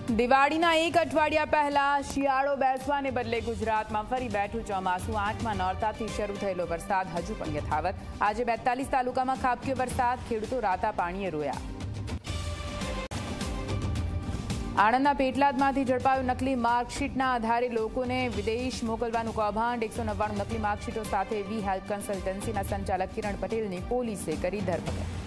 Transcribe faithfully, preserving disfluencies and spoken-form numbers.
દિવાળીના એક અઠવાડિયા પહેલા શિયાળો બેસવાને બદલે ગુજરાતમાં ફરી બેઠું ચોમાસું। આઠમા નોરતાથી શરૂ થયેલો વરસાદ હજુ પણ યથાવત। આજે બેતાલીસ તાલુકામાં ખાબક્યો વરસાદ, ખેડૂતો રાતા પાણીએ રોયા। આણંદના પેટલાદમાંથી ઝડપાયો નકલી માર્કશીટના આધારે લોકોને વિદેશ મોકલવાનું કૌભાંડ। એકસો નવ્વાણું નકલી માર્કશીટો સાથે વી હેલ્પ કન્સલ્ટન્સીના સંચાલક કિરણ પટેલની પોલીસે કરી ધરપકડ।